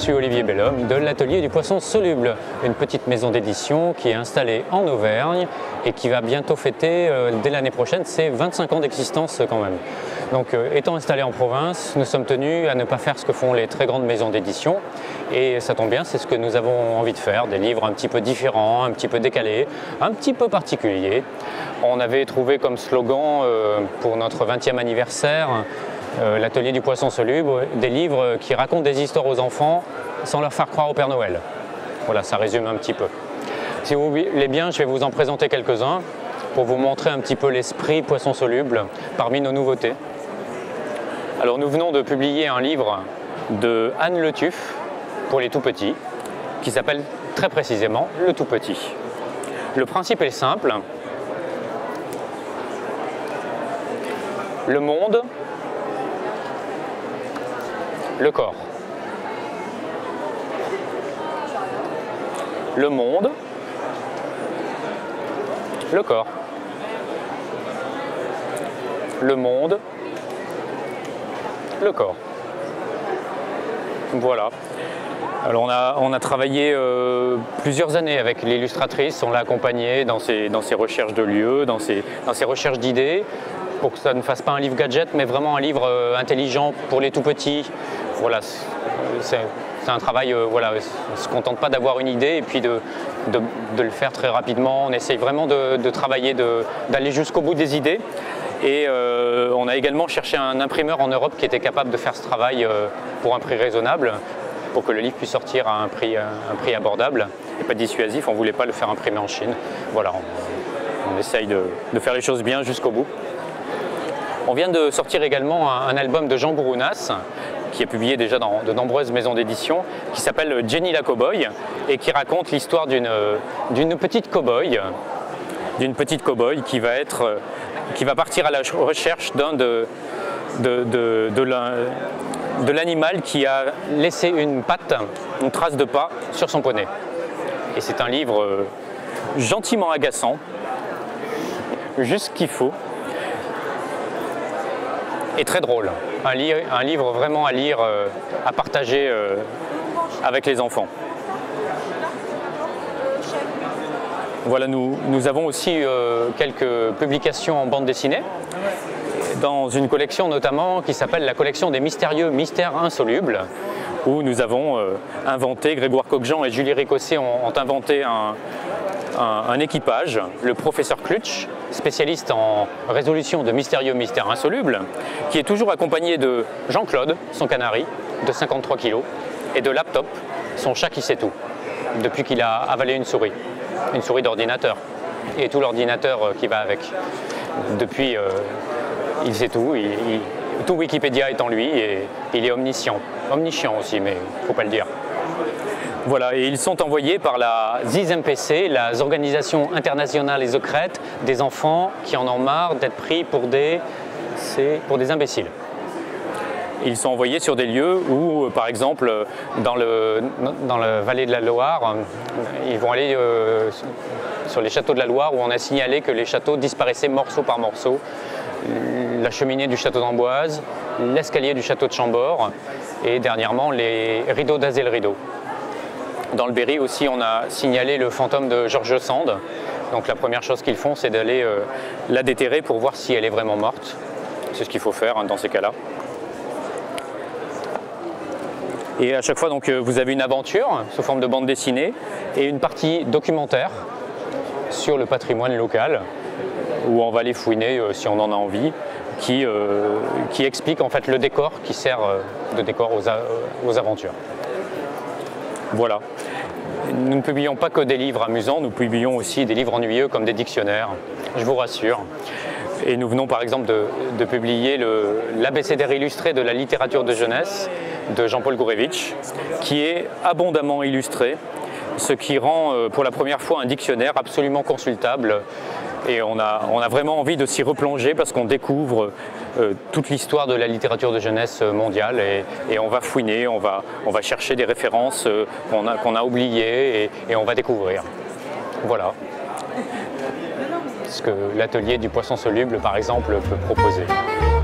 suis Olivier Bellhomme de l'Atelier du Poisson Soluble, une petite maison d'édition qui est installée en Auvergne et qui va bientôt fêter, dès l'année prochaine, ses 25 ans d'existence quand même. Donc étant installés en province, nous sommes tenus à ne pas faire ce que font les très grandes maisons d'édition et ça tombe bien, c'est ce que nous avons envie de faire, des livres un petit peu différents, un petit peu décalés, un petit peu particuliers. On avait trouvé comme slogan pour notre 20e anniversaire l'Atelier du Poisson Soluble, des livres qui racontent des histoires aux enfants sans leur faire croire au Père Noël. Voilà, ça résume un petit peu. Si vous voulez bien, je vais vous en présenter quelques-uns pour vous montrer un petit peu l'esprit Poisson Soluble parmi nos nouveautés. Alors nous venons de publier un livre de Anne Le Tuff pour les tout-petits qui s'appelle très précisément Le Tout-Petit. Le principe est simple. Le monde, le corps. Le monde, le corps. Le monde, le corps. Voilà. Alors on a travaillé plusieurs années avec l'illustratrice, on l'a accompagnée dans ses recherches de lieux, dans ses recherches d'idées, pour que ça ne fasse pas un livre gadget, mais vraiment un livre intelligent pour les tout-petits. Voilà, c'est un travail, voilà, on ne se contente pas d'avoir une idée et puis de le faire très rapidement. On essaye vraiment de travailler, d'aller jusqu'au bout des idées. Et on a également cherché un imprimeur en Europe qui était capable de faire ce travail pour un prix raisonnable, pour que le livre puisse sortir à un prix abordable et pas dissuasif. On ne voulait pas le faire imprimer en Chine. Voilà, on essaye de faire les choses bien jusqu'au bout. On vient de sortir également un album de Jean Bourrounas, qui est publié déjà dans de nombreuses maisons d'édition, qui s'appelle Jenny la Cowboy, et qui raconte l'histoire d'une petite cow-boy qui va partir à la recherche de l'animal qui a laissé une patte, une trace de pas sur son poney. Et c'est un livre gentiment agaçant, juste ce qu'il faut, et très drôle. Un livre vraiment à lire, à partager avec les enfants. Voilà, nous avons aussi quelques publications en bande dessinée, dans une collection notamment qui s'appelle la collection des mystérieux mystères insolubles, où nous avons inventé, Grégoire Coquejean et Julie Ricossé ont inventé un équipage, le professeur Clutch, spécialiste en résolution de mystérieux mystères insolubles, qui est toujours accompagné de Jean-Claude, son canari, de 53 kg, et de Laptop, son chat qui sait tout, depuis qu'il a avalé une souris d'ordinateur, et tout l'ordinateur qui va avec. Depuis, il sait tout, tout Wikipédia est en lui, et il est omniscient. Omniscient aussi, mais il ne faut pas le dire. Voilà, et ils sont envoyés par la ZIS-MPC, la Organisation internationale et secrète des enfants qui en ont marre d'être pris pour des imbéciles. Ils sont envoyés sur des lieux où, par exemple, dans la vallée de la Loire, ils vont aller sur les châteaux de la Loire où on a signalé que les châteaux disparaissaient morceau par morceau. La cheminée du château d'Amboise, l'escalier du château de Chambord et dernièrement les rideaux d'Azay-le-Rideau. Dans le Berry aussi, on a signalé le fantôme de George Sand. Donc la première chose qu'ils font, c'est d'aller la déterrer pour voir si elle est vraiment morte. C'est ce qu'il faut faire dans ces cas-là. Et à chaque fois, donc, vous avez une aventure sous forme de bande dessinée et une partie documentaire sur le patrimoine local, où on va aller fouiner si on en a envie, qui explique en fait le décor qui sert de décor aux aventures. Voilà. Nous ne publions pas que des livres amusants, nous publions aussi des livres ennuyeux comme des dictionnaires, je vous rassure. Et nous venons par exemple de publier l'abécédaire illustré de la littérature de jeunesse de Jean-Paul Gourevitch, qui est abondamment illustré, ce qui rend pour la première fois un dictionnaire absolument consultable. Et on a vraiment envie de s'y replonger parce qu'on découvre toute l'histoire de la littérature de jeunesse mondiale et on va fouiner, on va chercher des références qu'on a oubliées et on va découvrir. Voilà ce que l'atelier du Poisson Soluble, par exemple, peut proposer.